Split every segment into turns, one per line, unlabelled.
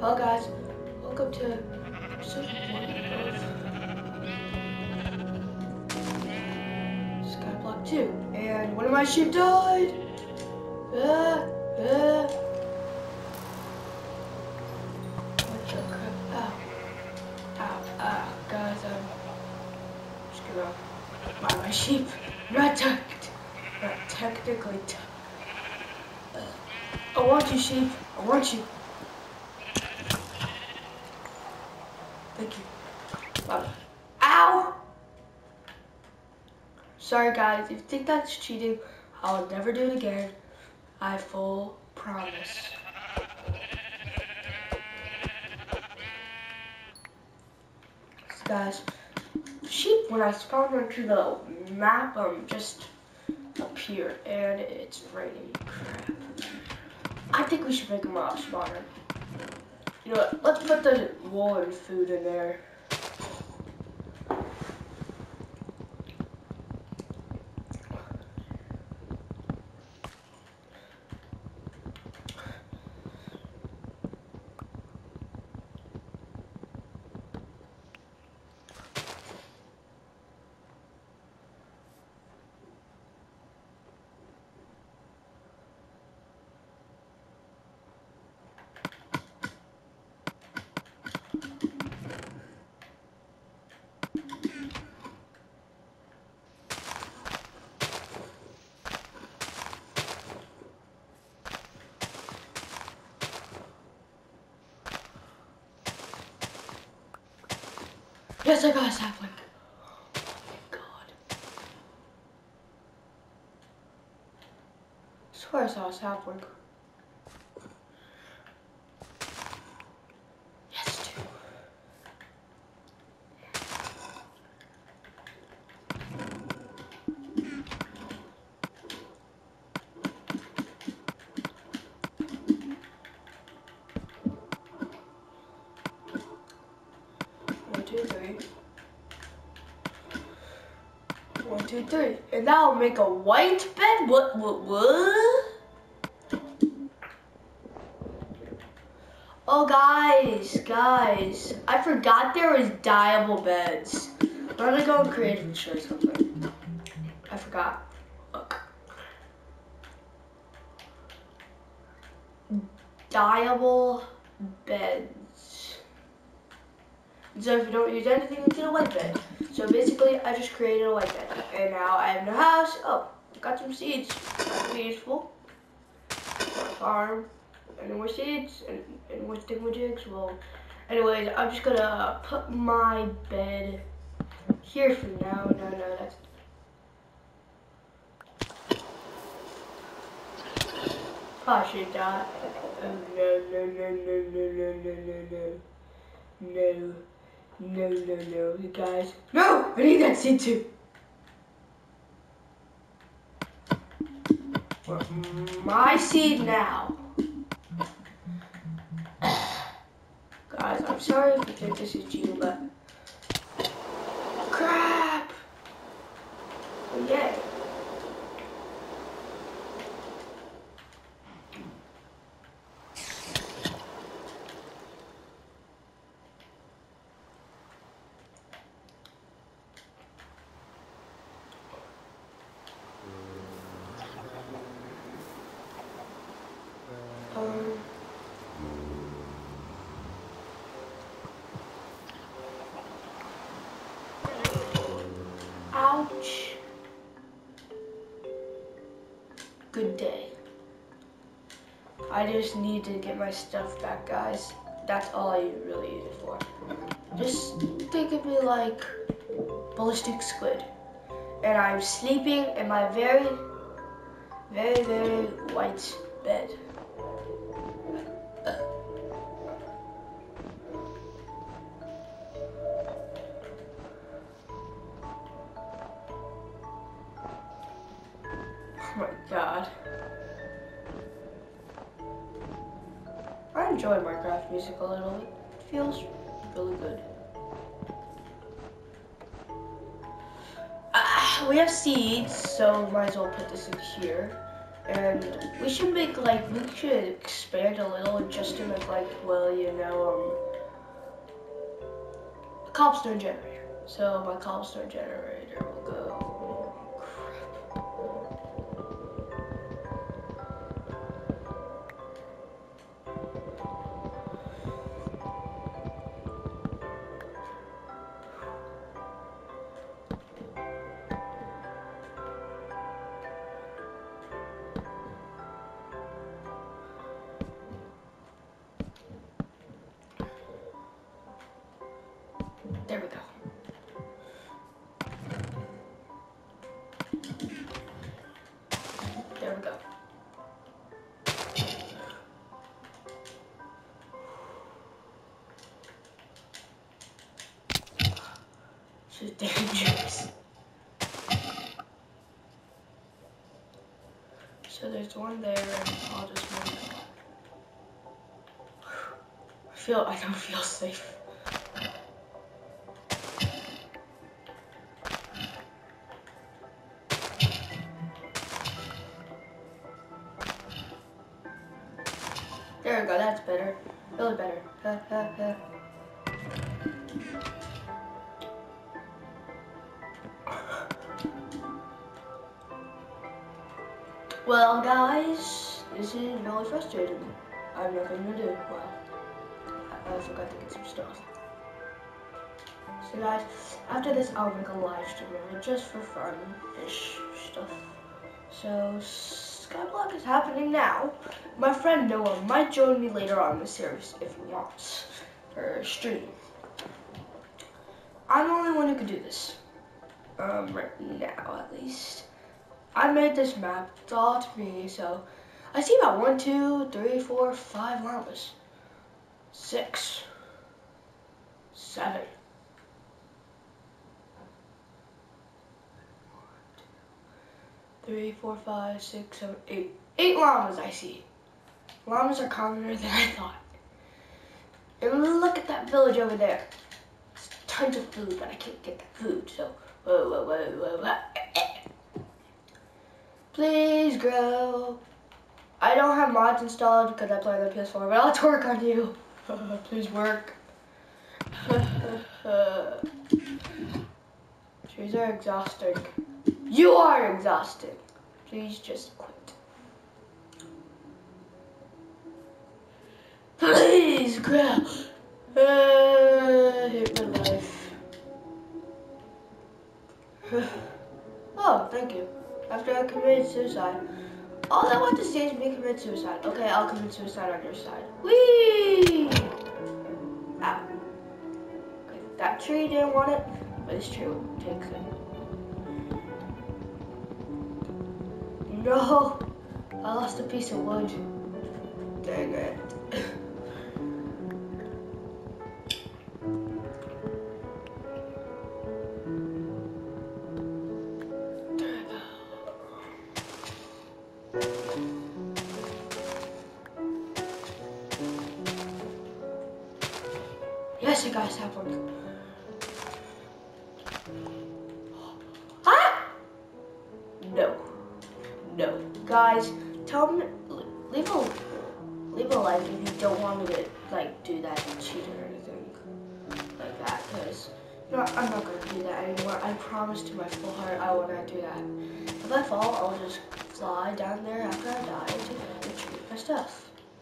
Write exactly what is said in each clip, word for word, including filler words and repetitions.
Hello guys, welcome to episode one of Skyblock two. And one of my sheep died! Ah, ah. What the crap? Ow. Ow, ow. Guys, I'm just gonna mind my sheep. I'm not, te not technically t I want you, sheep. I want you. Thank you. Bye. Ow! Sorry guys, if you think that's cheating, I'll never do it again. I full promise. So guys, sheep when I spawned onto the map um just appeared and it's raining crap. I think we should make a mob spawner. You know what? Let's put the wool and food in there. Yes, I got a sapling. Oh my god. I swear I saw a sapling. Yes, two. One, two, three. One, two, three. And that will make a white bed? What, what, what? Oh, guys, guys. I forgot there was dyeable beds. I'm gonna go and create and show you something. I forgot. Look. Dyeable beds. So if you don't use anything, you get a white bed. So basically, I just created a white bed. And now I have no house. Oh, got some seeds. That's useful. Farm. Any more seeds? And any more thingamajigs? Well, anyways, I'm just gonna put my bed here for now. No, no, that's... Oh, should die. Oh, no, no, no, no, no, no, no, no, no. No, no, no, you guys. No! I need that seed too. My seed now. Guys, I'm sorry if you think this is cheating, but crap! Okay. Um, ouch. Good day. I just need to get my stuff back, guys. That's all I really use it for. Just think of me like ballistic squid. And I'm sleeping in my very, very, very white bed. Oh my god. I enjoy Minecraft music a little. It feels really good. Ah, we have seeds, so might as well put this in here. And we should make like, we should expand a little just to make like, well, you know, um, a cobblestone generator. So my cobblestone generator will go. There we go. There we go. This is dangerous. So there's one there, and I'll just move. I feel, I don't feel safe. There we go, that's better. Really better. Ha, ha, ha. Well, guys, this is really frustrating. I have nothing to do. Well, I, I forgot to get some stuff. So, guys, after this, I'll make a live stream of it just for fun-ish stuff. So, Skyblock is happening now. My friend Noah might join me later on in the series if he wants, for stream. I'm the only one who can do this. Um, right now, at least. I made this map, it's all to me, so I see about one, two, three, four, five llamas. Six. Seven. Three, four, five, six, seven, eight. Eight llamas I see. Llamas are commoner than I thought. And look at that village over there. There's tons of food, but I can't get that food, so whoa, whoa, whoa, whoa, whoa. Please grow. I don't have mods installed because I play on the P S four, but I'll twerk on you. Please work. Trees are exhausting. You are exhausting. Please just quit. Please grow. Uh, I hate my life. Oh, thank you. After I committed suicide. All I want to say is me commit suicide. Okay, I'll commit suicide on your side. Whee! Ow. Okay, that tree didn't want it, but this tree will take it. No! I lost a piece of wood. Dang it. Yes, you guys have one. Ah! No. No. Guys, tell me, leave a, leave a like if you don't want me to, like, do that and cheat or anything like that, because, you know, I'm not going to do that anymore. I promise to my full heart I will not do that. If I fall, I'll just fly down there after I die to retrieve my stuff.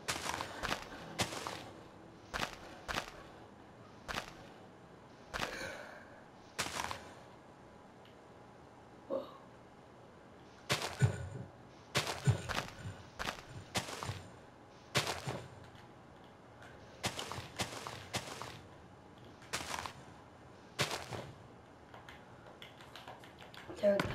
There we go.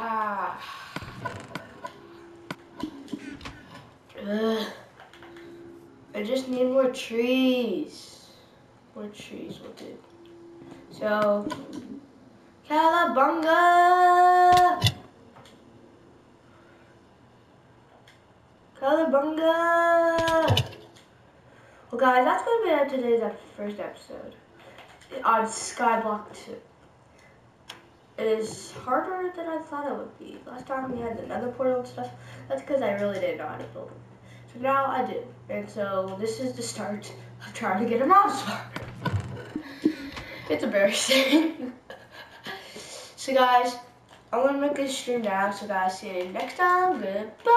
Ah. Ugh. I just need more trees. More trees will do. So, Calabunga! Calabunga! Well guys, that's going to be it today's first episode on Skyblock two. It is harder than I thought it would be. Last time we had another portal and stuff. That's because I really didn't know how to build it. So now I do. And so this is the start of trying to get a mouse farm. It's embarrassing. So guys, I'm going to make this stream now. So guys, see you next time. Goodbye.